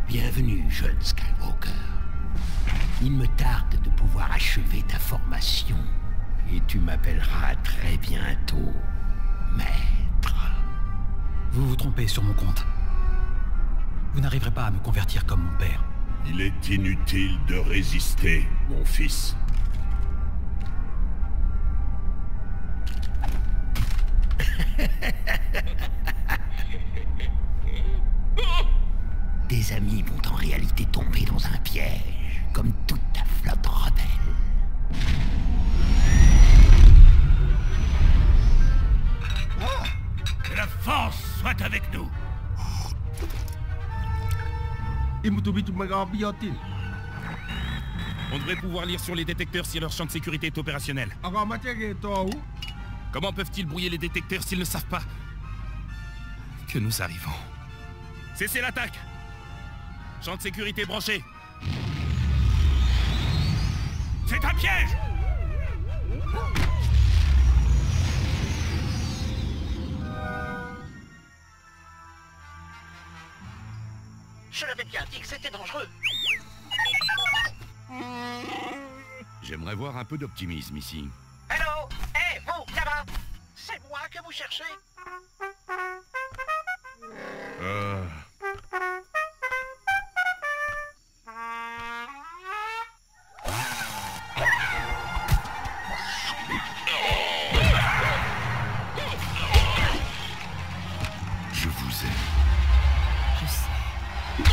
Bienvenue, jeune Skywalker. Il me tarde de pouvoir achever ta formation. Et tu m'appelleras très bientôt, maître. Vous vous trompez sur mon compte. Vous n'arriverez pas à me convertir comme mon père. Il est inutile de résister, mon fils. Tes amis vont en réalité tomber dans un piège, comme toute ta flotte rebelle. Que la force soit avec nous. On devrait pouvoir lire sur les détecteurs si leur champ de sécurité est opérationnel. Comment peuvent-ils brouiller les détecteurs s'ils ne savent pas que nous arrivons? Cessez l'attaque! Champ de sécurité branché. C'est un piège! Je l'avais bien dit que c'était dangereux. J'aimerais voir un peu d'optimisme ici. Hello! Hé, vous, là-bas! C'est moi que vous cherchez? Je vous aime. Je sais.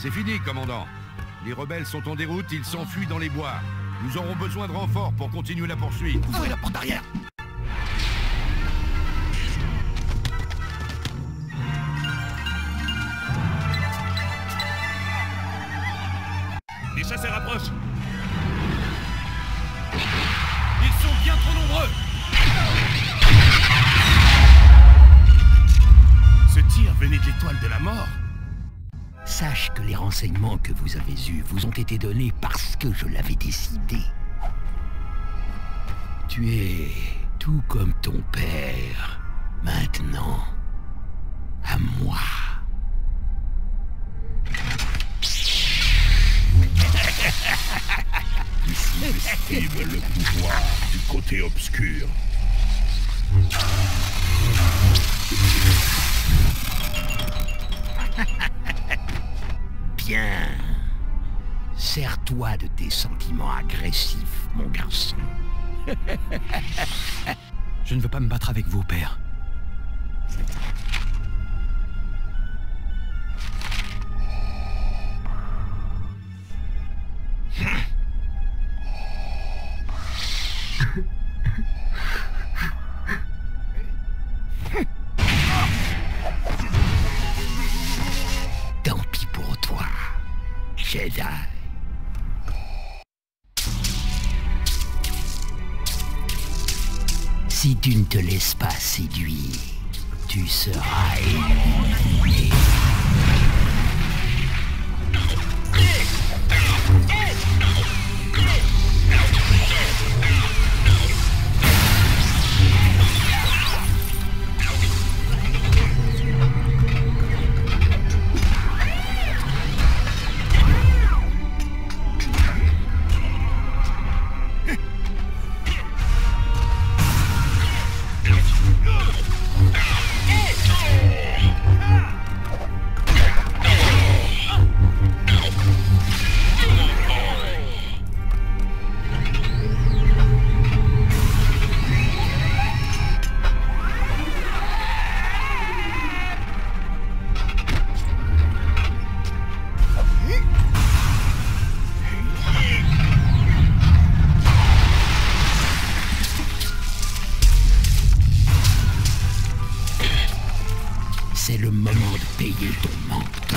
C'est fini, commandant. Les rebelles sont en déroute, ils s'enfuient dans les bois. Nous aurons besoin de renforts pour continuer la poursuite. Ouvrez la porte arrière. Les chasseurs approchent. Ils sont bien trop nombreux. Ce tir venait de l'étoile de la mort. Sache que les renseignements que vous avez eus vous ont été donnés parce que je l'avais décidé. Tu es tout comme ton père, maintenant, à moi. Ici estime le pouvoir du côté obscur. Bien. Sers-toi de tes sentiments agressifs, mon garçon. Je ne veux pas me battre avec vous, père. Tant pis pour toi, Jedi. Si tu ne te laisses pas séduire, tu seras éliminé. C'est le moment de payer ton manque de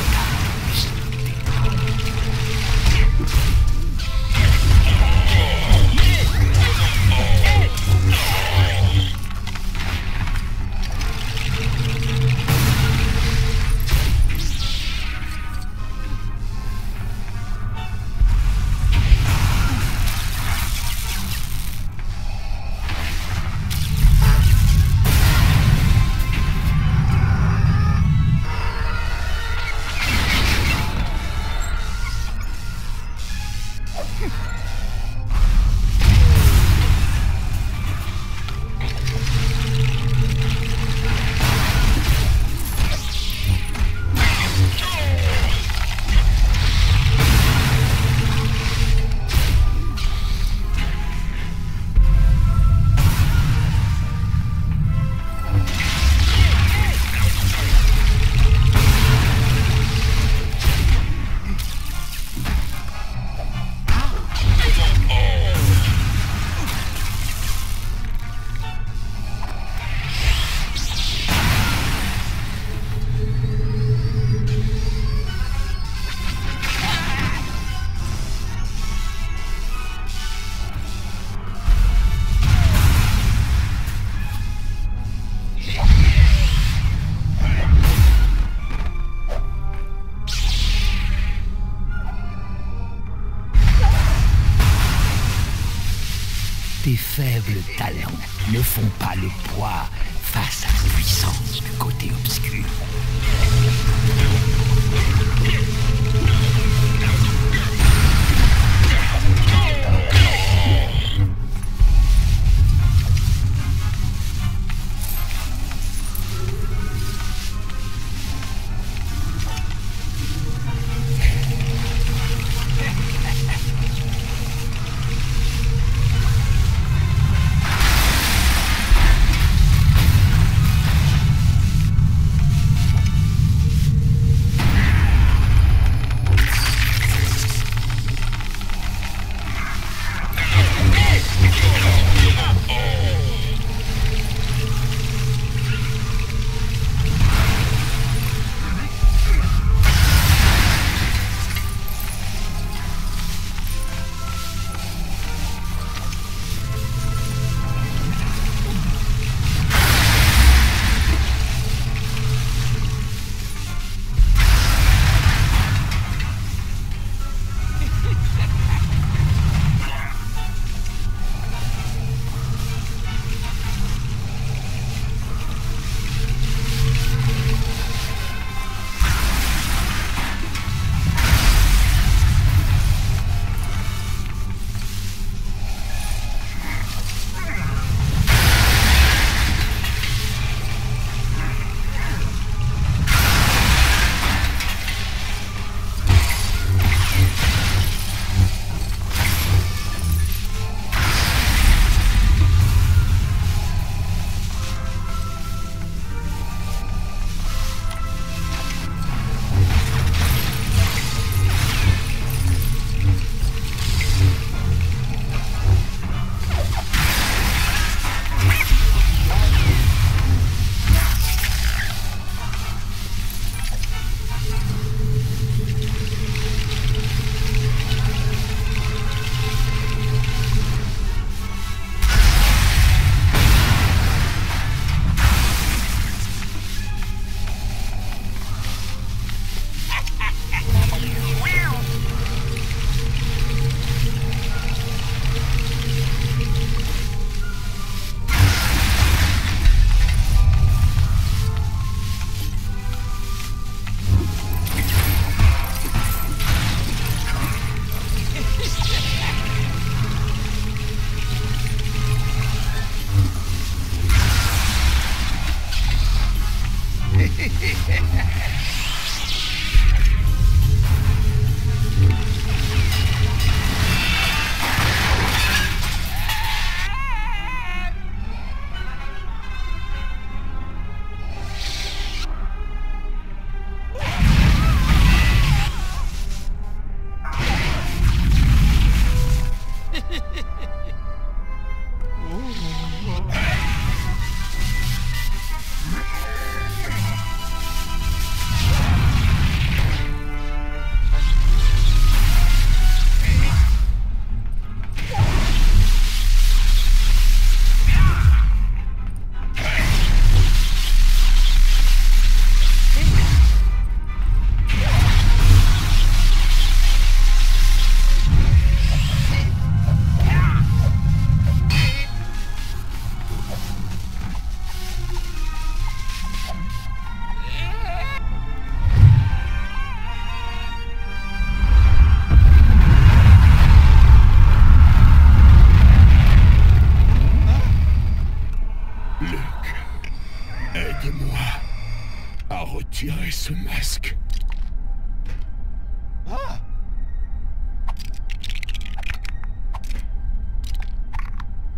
Tes faibles talents ne font pas le poids face à la puissance du côté obscur.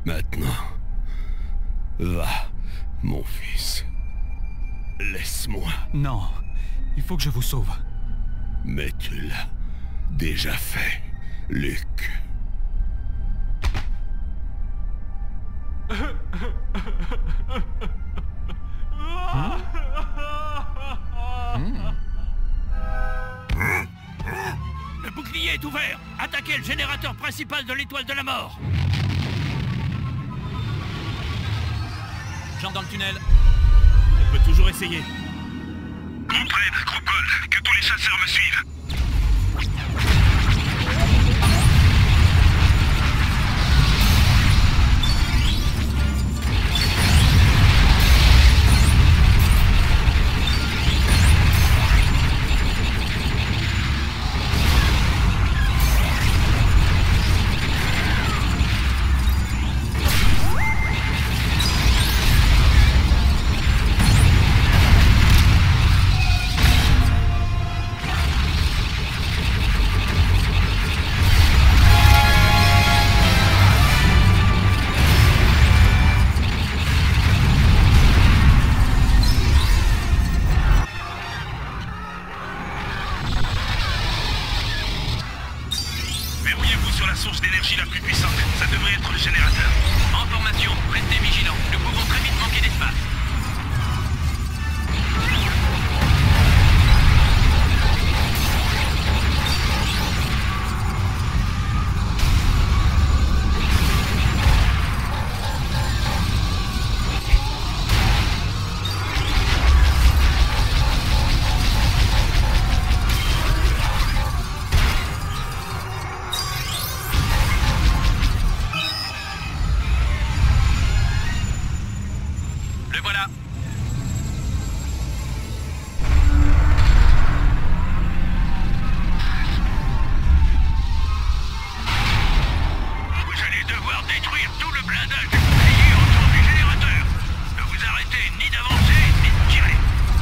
Maintenant, va, mon fils. Laisse-moi. Non, il faut que je vous sauve. Mais tu l'as déjà fait, Luke. Le bouclier est ouvert. Attaquez le générateur principal de l'étoile de la mort. J'entre dans le tunnel. On peut toujours essayer. Comprenne, Cropole, que tous les chasseurs me suivent. Verrouillez-vous sur la source d'énergie la plus puissante. Ça devrait être le générateur. En formation, restez vigilants. Nous pouvons très vite manquer d'espace. Le voilà. Vous allez devoir détruire tout le blindage du bouclier autour du générateur. Ne vous arrêtez ni d'avancer, ni de tirer.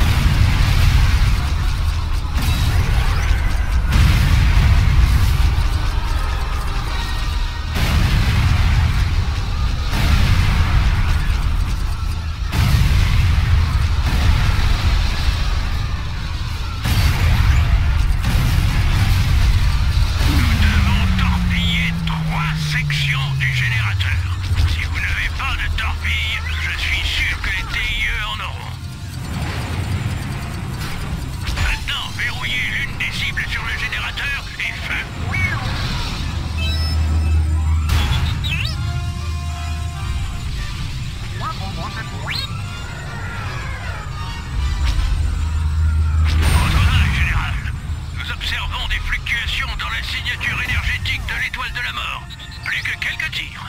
Dans la signature énergétique de l'étoile de la mort. Plus que quelques tirs.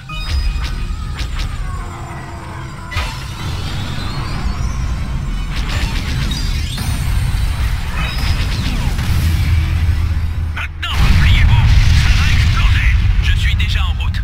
Maintenant, repliez-vous. Ça va exploser. Je suis déjà en route.